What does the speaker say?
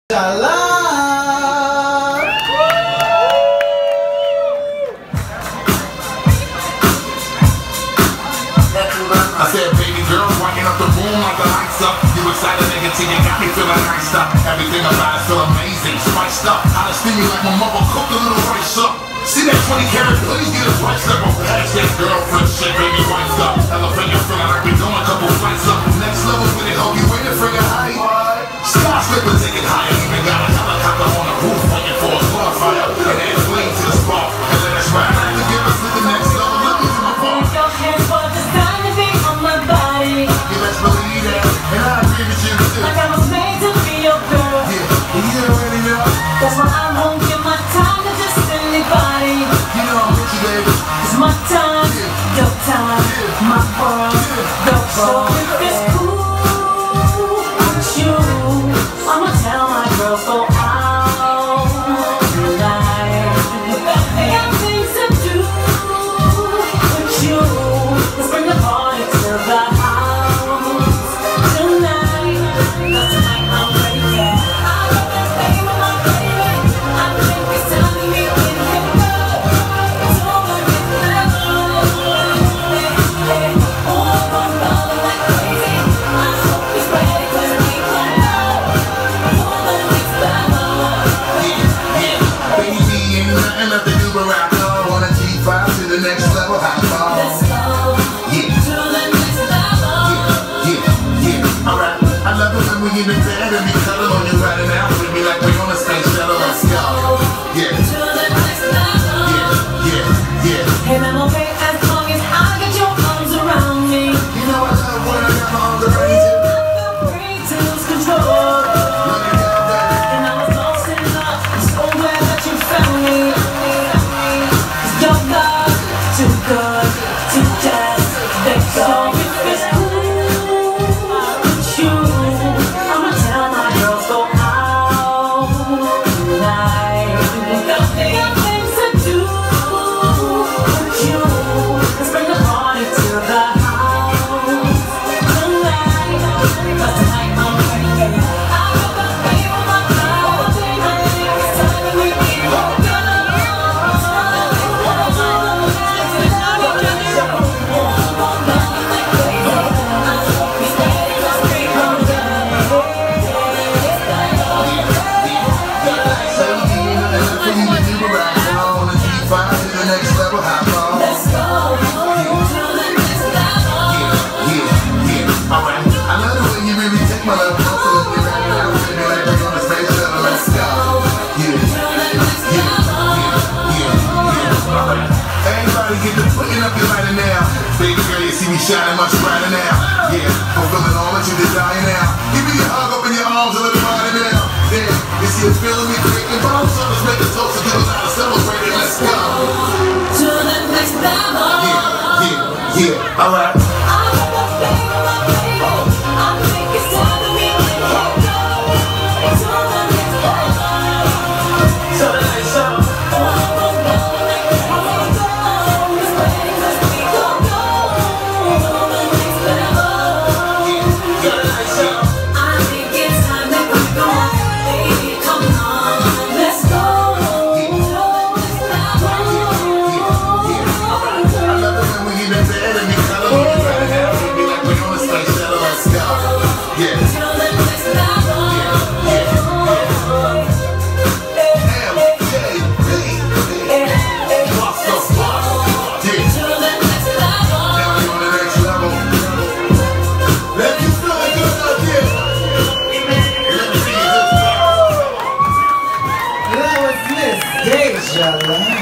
I said, baby girl, walking up the room like the lights up. You excited, nigga, till you got me feeling nice up. Everything about it feel amazing, spiced up. How to steam me like my mother cooked a little rice up. See that 20 karat, please get us right step up. Hashtag girlfriend shit, baby, wiped up. Elephant, you feeling like we doing a couple flights up. Next level with it, hope you waiting for your height. Sky slipper, take it higher. Even got a helicopter on the roof, waiting for a bonfire. And then fling to the spot, and let us ride. To give us to the next level, let me to my phone. Your hands for the sign to be on my body. You best believe that, and I agree with you too. Like I was made to be your girl. Yeah, you already know. That's why I won't give my time to just anybody. You know I'm with you, baby. It's my time, your time, my world, the world. So if it's cool with you, I'ma tell my girls go out tonight. Got things to do with you. Let's bring the party to the house tonight. 'Cause tonight I'm ready, yeah. I got that thing with my baby. I think it's time we can get love. It's over this level. Oh, I'm falling like crazy. I hope he's ready 'cause we can love. For the next level. Baby, ain't nothing left to do but rock on. On a G5 to the next level, hop on. Let's go to the next level. Yeah. Alright, I love it when we in the bed and we cuddle on you right now. With me like we on a space shuttle. Let's go. Yeah. To the next level. Yeah. And I'm okay as long as I get your arms around me. You know I love when I got my arms around you. I feel free to lose control. Let it go, baby. And I was lost in love. I'm so glad that you found me. 'Cause your love too good to just let go. If it's cool with you, I'ma tell my girls go out tonight. Got things to do with you. Let's bring the party to the house tonight. 'Cause tonight I'm ready, yeah. I got the babe on my side. I think it's time that we can go. Let's go to the next level. Alright, I love the way you really take my love closer when you're right now. Baby, like we're on a space shuttle. Let's go. Alright. Everybody get to putting up your lighter now. Baby girl, you see me shining much brighter now. Yeah, fulfilling all that you desire now. Give me your hug up in your arms a little harder now. Yeah, you see it's feeling me breaking bones. So let's make a toast and give us out to celebrate it. Let's go. To the next level. Yeah. Alright. I got the babe on my baby. I think it's time that we can go. To the next level. So the next level. That was Miss Deja.